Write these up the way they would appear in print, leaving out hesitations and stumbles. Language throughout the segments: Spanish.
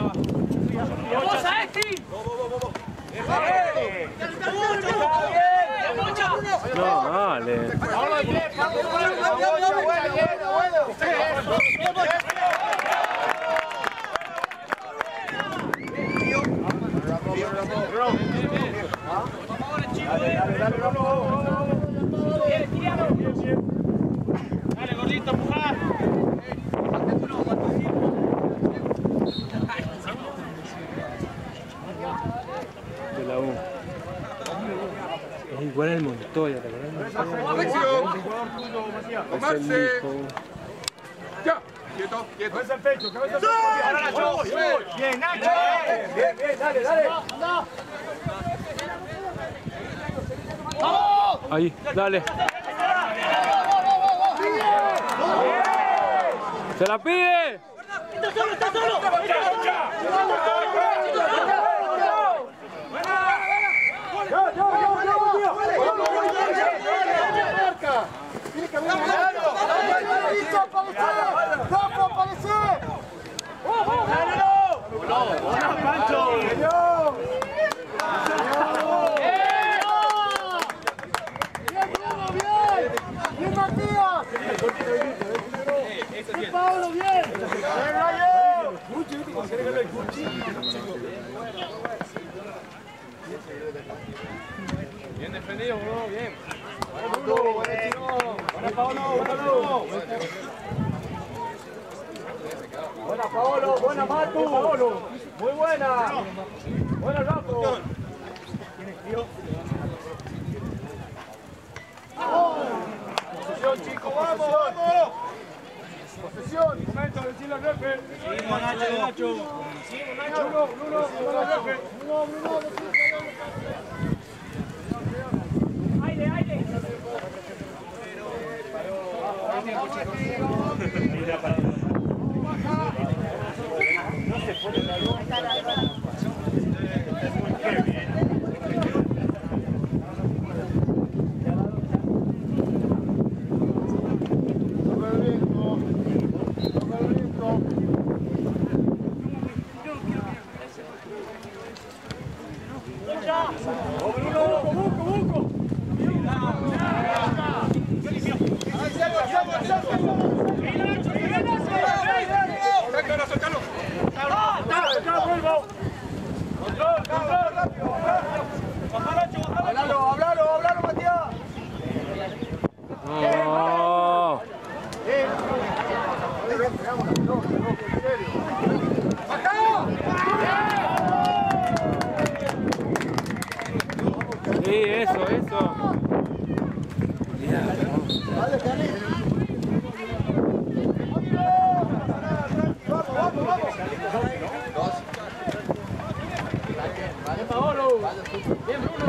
¡Vamos, Esti! No, dale. Dale, gordito, empujá. De la U. Es igual al Montoya, ¿te acuerdas? Tomarse. Ya. Quieto, quieto. Cabeza al pecho, cabeza al pecho. Ahora Nacho. Bien, Nacho. Bien, bien, dale, dale. Ahí, dale. ¡Se la pide! ¡Está solo, está solo! ¡Pablo, bien! Bien defendido, bro, bien. Buena Paolo, buena Paolo, buena Matu, Paolo. Muy buena. Buena Rafa. Posesión, chicos, vamos, vamos. Posesión. Momento de decirle al refe. Seguimos, Nacho, Nacho. Bruno, al refe. ¡Aire, aire! Hablalo, Matías. ¡No! Sí, eso. Dale, Cari. Vamos. Vale, Paolo. Bien, Bruno.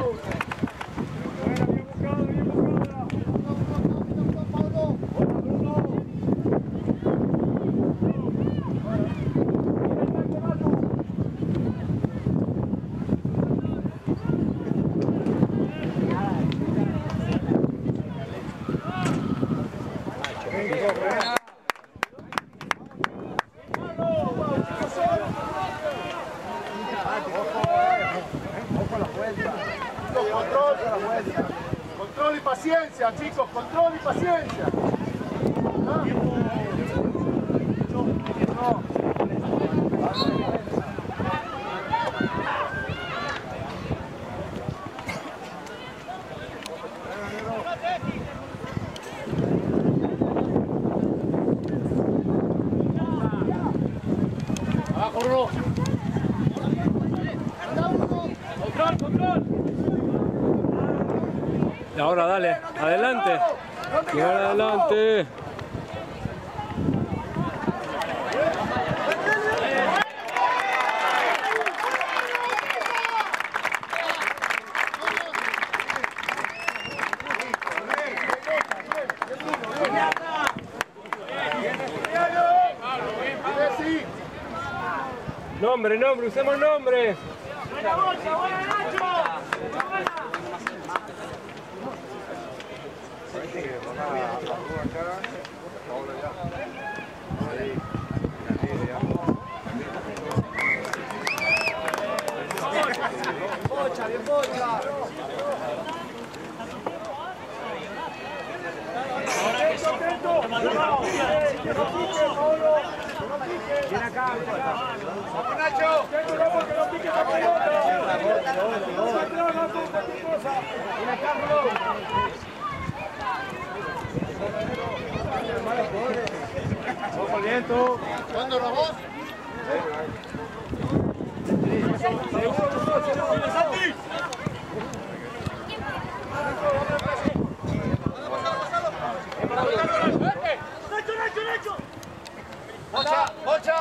Control y paciencia, chicos, control y paciencia. Abajo, Bruno. Control. Y ahora dale, adelante. Y ahora adelante. Nombre, usemos nombres. ¡Buena bolsa, buena Nacho! Viene acá. Vamos, Nacho. Que no pique esa pelota. Viene acá, bro. Vamos al viento. ¿Cuándo robó? Nacho. Bocha, bocha.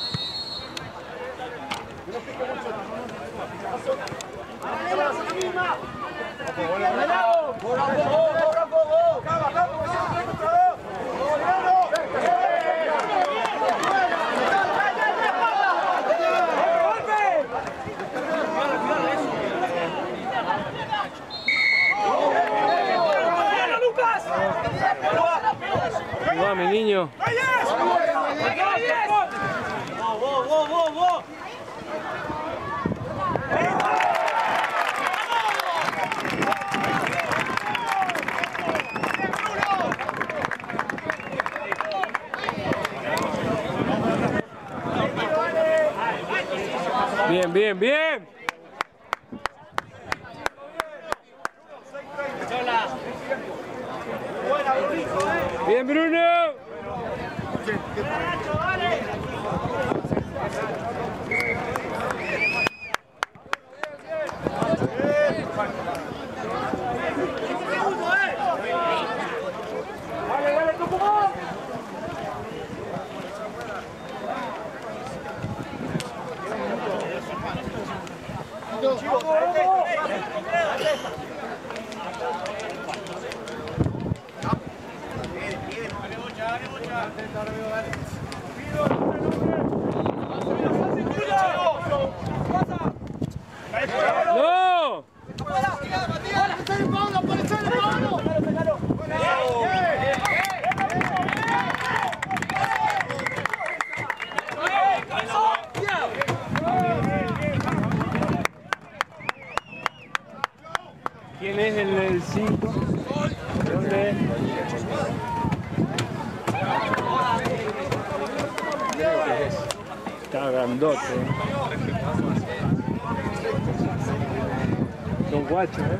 Va, mi niño. Bien, bien, bien. Bien, Bruno. Dale, Tucumán. ¡No! ¿Quién es el 5? ¿Dónde es? Está grandote. Son guachos, ¿eh?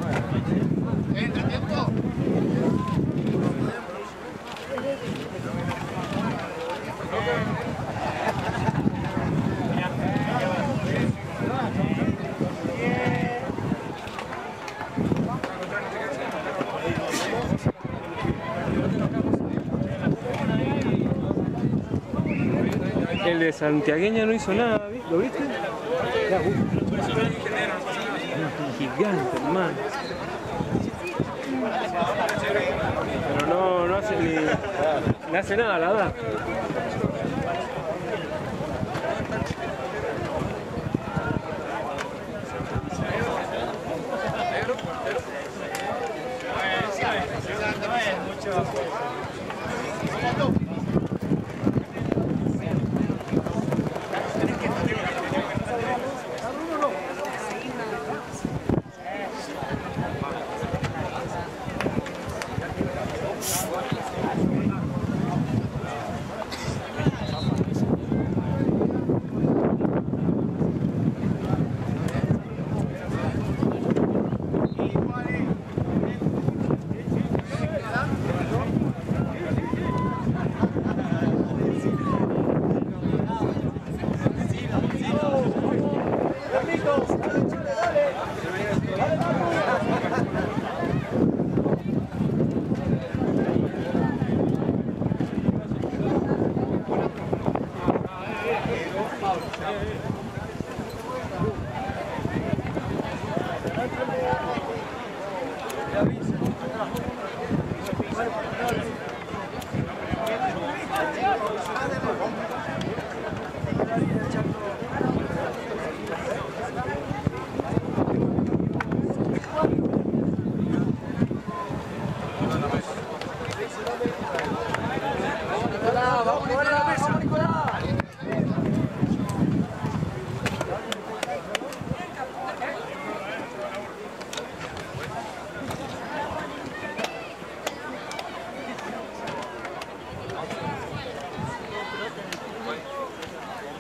El de Santiagueña no hizo nada, ¿lo viste? Gigante, hermano. Pero no hace ni hace nada, la verdad.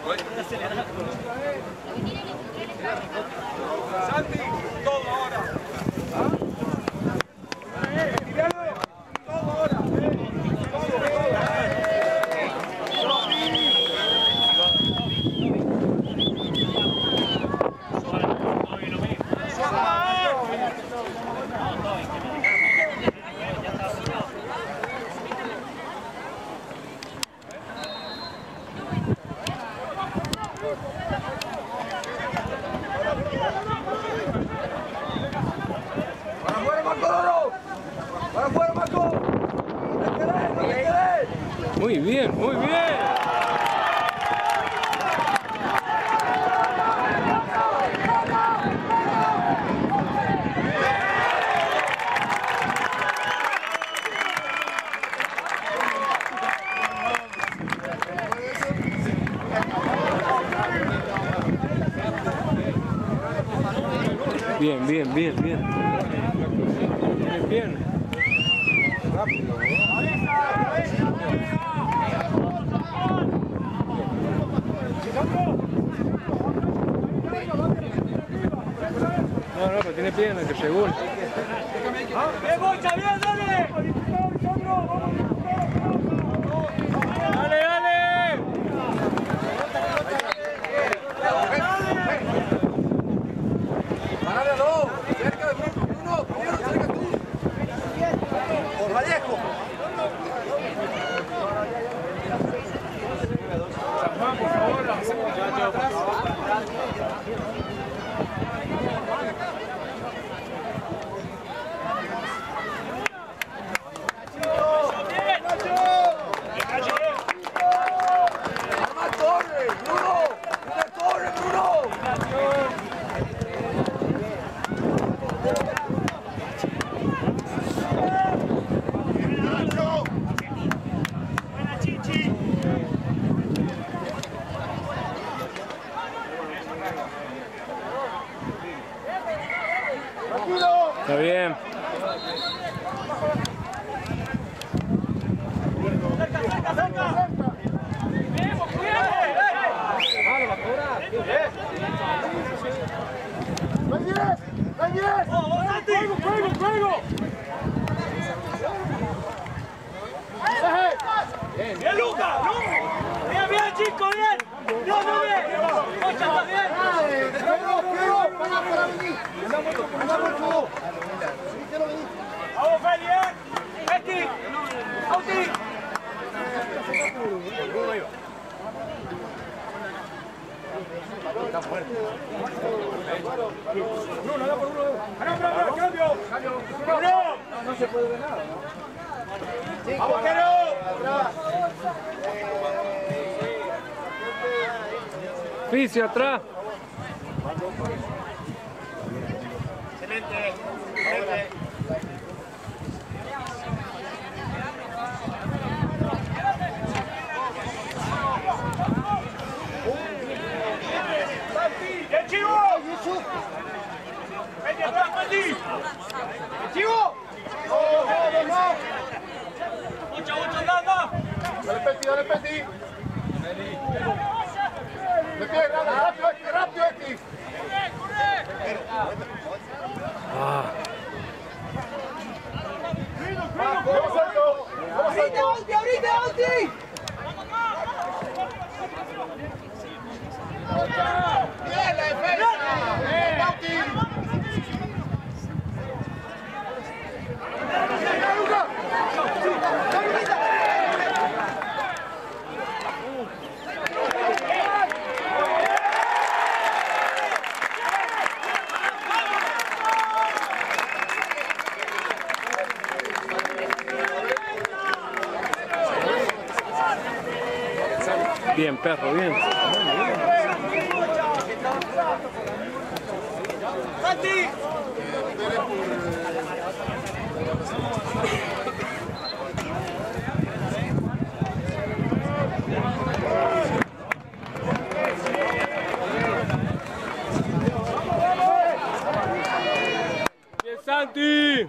Santi, todo ahora. Todo ahora. ¡Para afuera, Marco Loro! ¡Para afuera, Marco! ¡No te quedes, no te quedes! Muy bien, muy bien. Bien, bien, bien, bien. Bien, bien. No, no, pero tiene pierna, que seguro. ¡Bien, Bocha, bien, dale! ¡Dale, dale! ¡Parale a dos! ¡Cerca de Bruno! ¡Bruno, cerca tú! ¡Por Vallejo! San Juan, por favor, la hacemos atrás. ¡Arma Torre! ¡Bruno! ¡Una torre, Bruno! Buena, Chichi. Está bien. Cerca, cerca, cerca. Bien, ¡vamos, Santi! ¡Juego! ¡Bien, Luca! ¡Bien, bien, chico, bien! ¡Bien, bien! ¡Bocha, está bien! ¡Vamos, Feli, ¡Esti! ¡Auti! Bruno, da por Bruno. ¡Cambio! ¡Bruno! No se puede ver nada, ¿no? ¡Vamos, Quero! Fisio atrás. Excelente, excelente. ¡El chivo! ¡Vete atrás, Mati! ¡El chivo! ¡Mucha, anda! Dale, Peti. ¡Me pide rápido, Esti! Ah. ¡Ahorita, Auti! ¡Bien, la defensa! ¡Bien, Auti! Bien, perro, bien. ¡Santi! ¡Bien, Santi!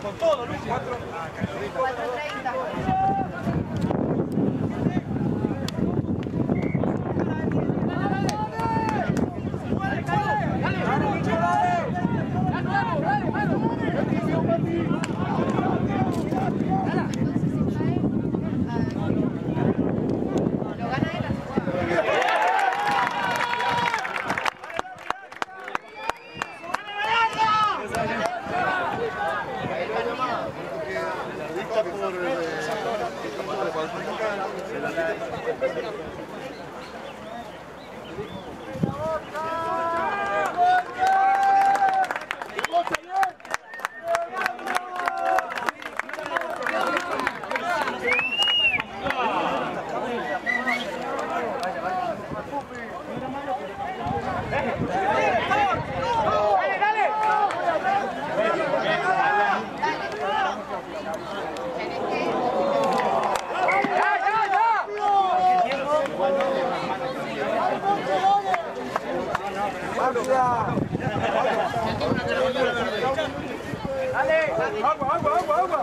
con todo, Luis. 4:30. Agua.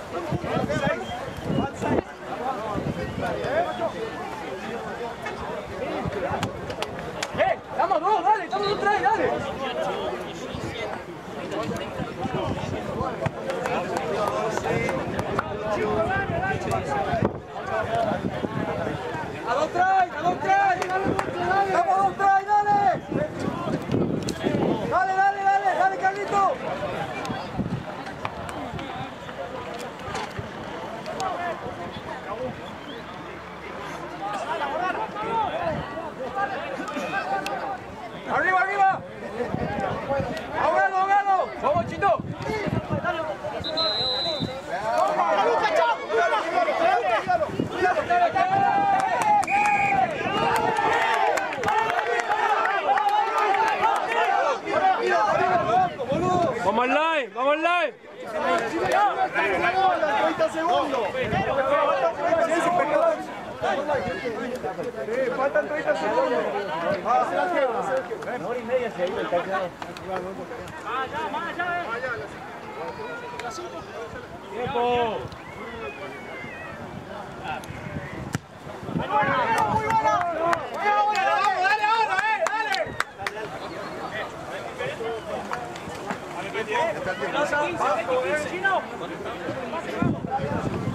¡Estamos dos, dale! ¡Estamos dos, tres, dale! ¡A dos, tres! ¡Estamos dos, tres, dale! ¡Dale, Carlito! ¡Arriba! ¡Ahogado! ¡Vamos, Chito! ¡Vamos al live! 30 segundos. Faltan 30 segundos. Una hora y media se ha ido el taclado. ¡Tiempo! Muy buena. Dale.